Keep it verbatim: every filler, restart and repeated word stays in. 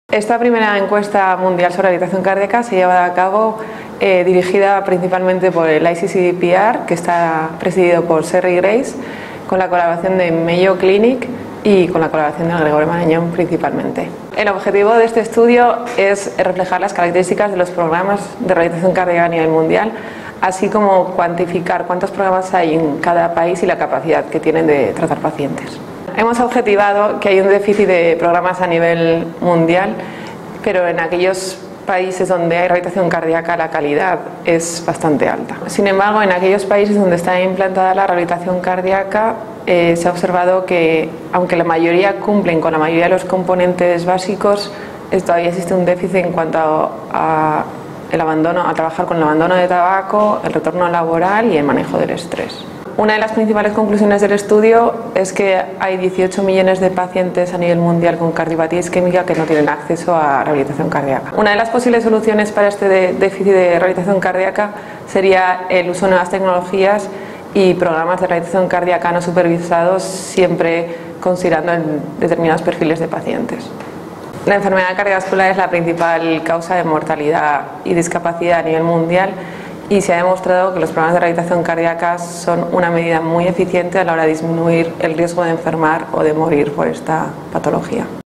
Esta primera encuesta mundial sobre rehabilitación cardíaca se lleva a cabo eh, dirigida principalmente por el I C C P R, que está presidido por Sherry Grace, con la colaboración de Mayo Clinic y con la colaboración de Gregorio Marañón principalmente. El objetivo de este estudio es reflejar las características de los programas de rehabilitación cardíaca a nivel mundial, así como cuantificar cuántos programas hay en cada país y la capacidad que tienen de tratar pacientes. Hemos objetivado que hay un déficit de programas a nivel mundial, pero en aquellos países donde hay rehabilitación cardíaca la calidad es bastante alta. Sin embargo, en aquellos países donde está implantada la rehabilitación cardíaca eh, se ha observado que, aunque la mayoría cumplen con la mayoría de los componentes básicos, todavía existe un déficit en cuanto a, a el abandono, a trabajar con el abandono de tabaco, el retorno laboral y el manejo del estrés. Una de las principales conclusiones del estudio es que hay dieciocho millones de pacientes a nivel mundial con cardiopatía isquémica que no tienen acceso a rehabilitación cardíaca. Una de las posibles soluciones para este déficit de rehabilitación cardíaca sería el uso de nuevas tecnologías y programas de rehabilitación cardíaca no supervisados, siempre considerando en determinados perfiles de pacientes. La enfermedad cardiovascular es la principal causa de mortalidad y discapacidad a nivel mundial, y se ha demostrado que los programas de rehabilitación cardíaca son una medida muy eficiente a la hora de disminuir el riesgo de enfermar o de morir por esta patología.